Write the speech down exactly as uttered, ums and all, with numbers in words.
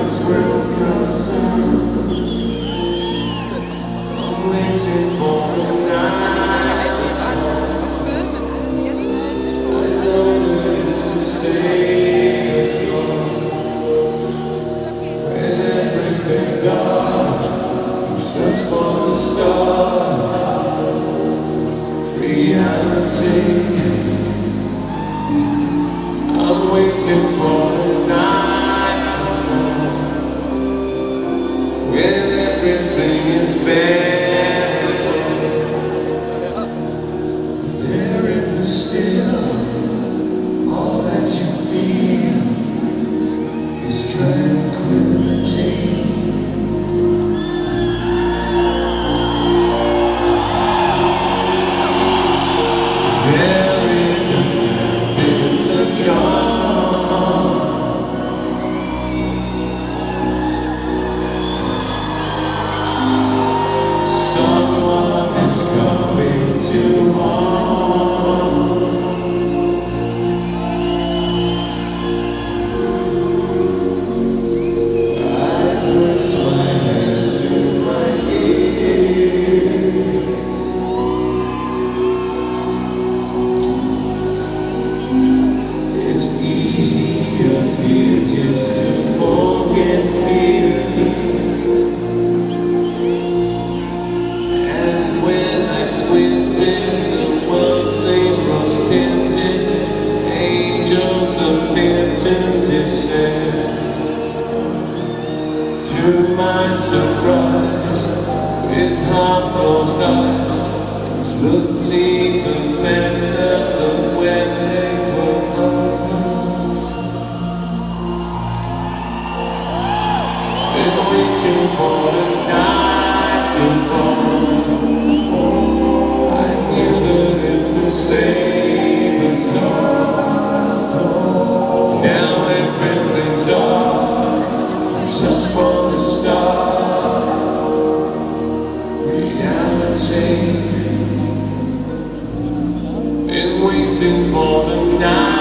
its broken sun. I'm waiting for the night to come. I know that it will save us all. When everything's dark, just for the start. Reality. I'm waiting for the night to fall, when everything is better. There in the still, all that you feel is tranquility. There is a step in the calm. Someone is coming to harm. I press my hands to my ears. It's easier here just to forget fear. And when I squint in the world seems rose tinted, angels appear to descend. To my surprise, with half closed eyes, it looked even better than when they were open. Been waiting for the night to fall. I knew that it would save us all. Now everything's dark, just from the start. Reality. Been waiting for the night.